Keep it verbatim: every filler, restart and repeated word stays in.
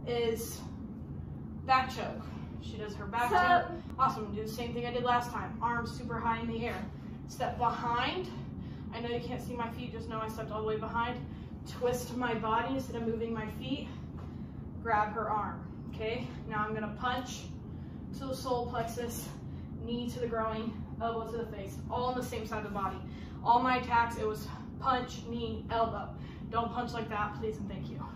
is back choke. She does her back So, choke. Awesome. Do the same thing I did last time. Arms super high in the air. Step behind. I know you can't see my feet, just know I stepped all the way behind. Twist my body instead of moving my feet. Grab her arm. Okay? Now I'm gonna punch to the solar plexus, knee to the groin, elbow to the face, all on the same side of the body. All my attacks, it was punch, knee, elbow. Don't punch like that, please and thank you.